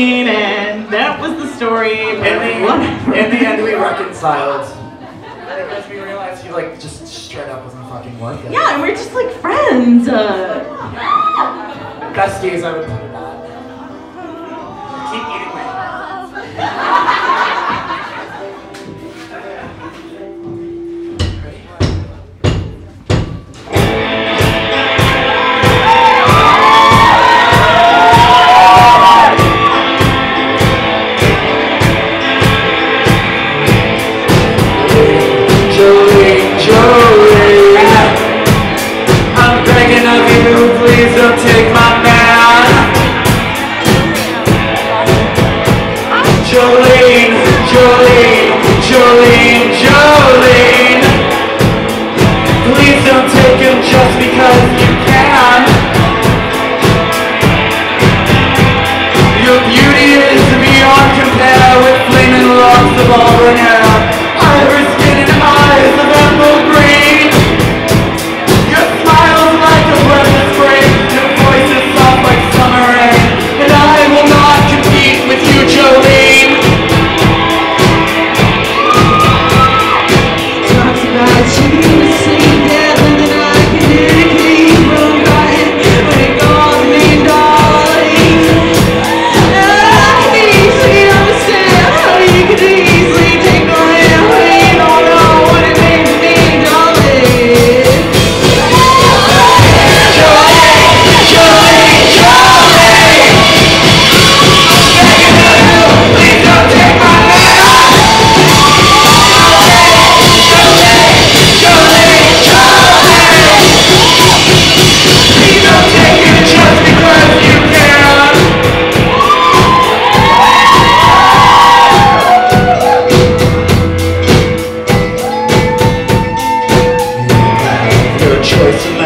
Jolene, and that was the story. In the end, we reconciled. Because we realized you like just straight up wasn't fucking working. Yeah, and we're just like friends. Besties, I would put it at. Keep eating me. Please don't take my man. Jolene, Jolene, Jolene, Jolene. Please don't take him just because you can. Your beauty is beyond compare with flaming locks of auburn hair, ivory skin and eyes of emerald green. Your smile's like a breath of spring, your voice is soft like summer rain, and I will not compete with you, Jolene. Talks about you sing better than I can dedicate from my head when it calls me darling. I can easily understand how you can easily take my hand when you don't know what it means to me, darling. Choice